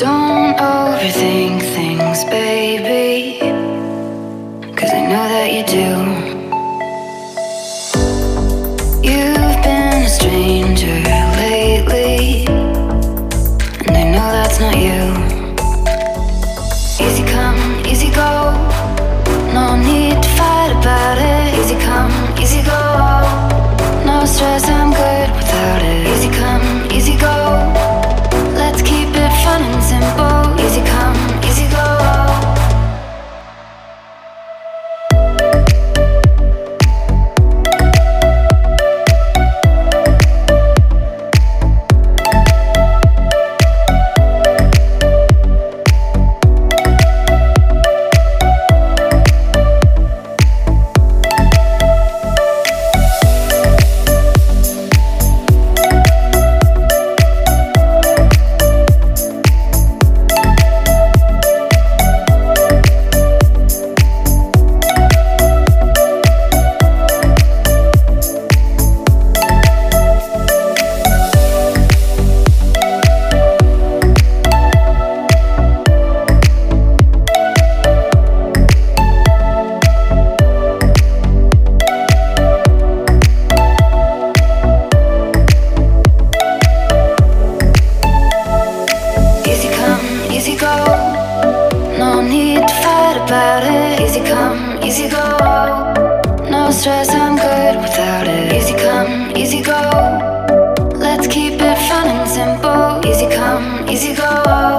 Don't overthink things, baby, 'cause I know that you do. You've been a stranger lately, and I know that's not you. Easy come, easy go, no need to fight about it. Easy come, easy go, no stress, I'm good without it. Easy come, easy go, let's keep it fun and simple. Easy come, easy go. Easy go, no need to fight about it. Easy come, easy go, no stress, I'm good without it. Easy come, easy go, let's keep it fun and simple. Easy come, easy go.